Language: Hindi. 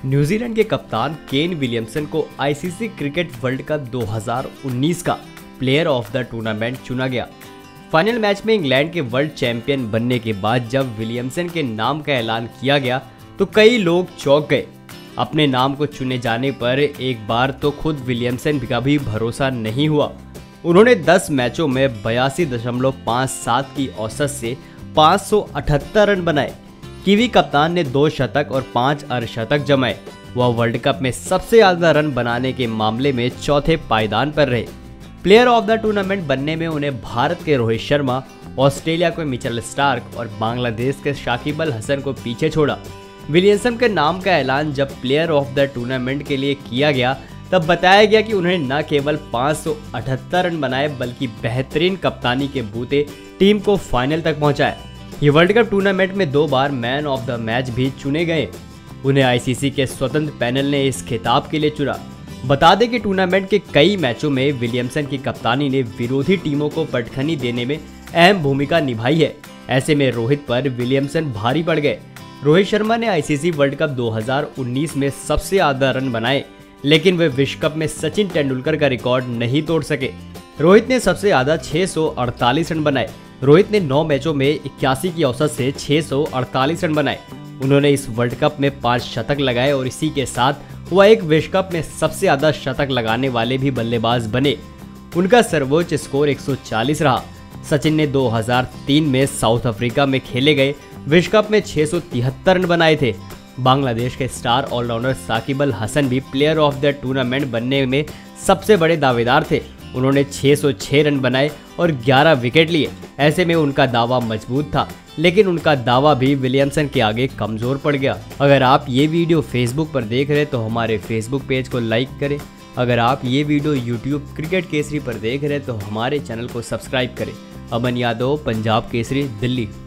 न्यूजीलैंड के कप्तान केन विलियमसन को आईसीसी क्रिकेट वर्ल्ड कप 2019 का प्लेयर ऑफ द टूर्नामेंट चुना गया। फाइनल मैच में इंग्लैंड के वर्ल्ड चैंपियन बनने के बाद जब विलियमसन के नाम का ऐलान किया गया तो कई लोग चौंक गए। अपने नाम को चुने जाने पर एक बार तो खुद विलियमसन का भी भरोसा नहीं हुआ। उन्होंने 10 मैचों में 82.57 की औसत से 578 रन बनाए। कीवी कप्तान ने 2 शतक और 5 अर्धशतक जमाए। वह वर्ल्ड कप में सबसे ज्यादा रन बनाने के मामले में चौथे पायदान पर रहे। प्लेयर ऑफ द टूर्नामेंट बनने में उन्हें भारत के रोहित शर्मा, ऑस्ट्रेलिया के मिचेल स्टार्क और बांग्लादेश के शाकिब अल हसन को पीछे छोड़ा। विलियमसन के नाम का ऐलान जब प्लेयर ऑफ द टूर्नामेंट के लिए किया गया तब बताया गया कि उन्होंने न केवल 578 रन बनाए बल्कि बेहतरीन कप्तानी के बूते टीम को फाइनल तक पहुंचाया। ये वर्ल्ड कप टूर्नामेंट में 2 बार मैन ऑफ द मैच भी चुने गए। उन्हें आईसीसी के स्वतंत्र पैनल ने इस खिताब के लिए चुना। बता दें कि टूर्नामेंट के कई मैचों में विलियमसन की कप्तानी ने विरोधी टीमों को पटखनी देने में अहम भूमिका निभाई है। ऐसे में रोहित पर विलियमसन भारी पड़ गए। रोहित शर्मा ने आईसीसी वर्ल्ड कप 2019 में सबसे ज्यादा रन बनाए, लेकिन वे विश्व कप में सचिन तेंदुलकर का रिकॉर्ड नहीं तोड़ सके। रोहित ने सबसे ज्यादा 648 रन बनाए। रोहित ने 9 मैचों में 81 की औसत से 648 रन बनाए। उन्होंने इस वर्ल्ड कप में 5 शतक लगाए और इसी के साथ वह एक विश्व कप में सबसे ज्यादा शतक लगाने वाले भी बल्लेबाज बने। उनका सर्वोच्च स्कोर 140 रहा। सचिन ने 2003 में साउथ अफ्रीका में खेले गए विश्व कप में 673 रन बनाए थे। बांग्लादेश के स्टार ऑलराउंडर साकिब अल हसन भी प्लेयर ऑफ द टूर्नामेंट बनने में सबसे बड़े दावेदार थे। उन्होंने 606 रन बनाए और 11 विकेट लिए। ऐसे में उनका दावा मजबूत था, लेकिन उनका दावा भी विलियमसन के आगे कमजोर पड़ गया। अगर आप ये वीडियो फेसबुक पर देख रहे तो हमारे फेसबुक पेज को लाइक करें। अगर आप ये वीडियो यूट्यूब क्रिकेट केसरी पर देख रहे तो हमारे चैनल को सब्सक्राइब करें। अमन यादव, पंजाब केसरी, दिल्ली।